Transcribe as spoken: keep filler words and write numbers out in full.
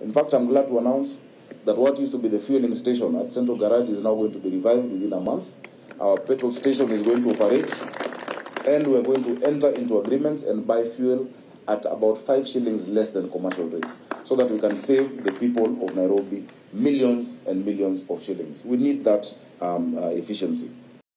In fact, I'm glad to announce that what used to be the fueling station at Central Garage is now going to be revived within a month. Our petrol station is going to operate, and we're going to enter into agreements and buy fuel at about five shillings less than commercial rates, so that we can save the people of Nairobi millions and millions of shillings. We need that um, uh, efficiency.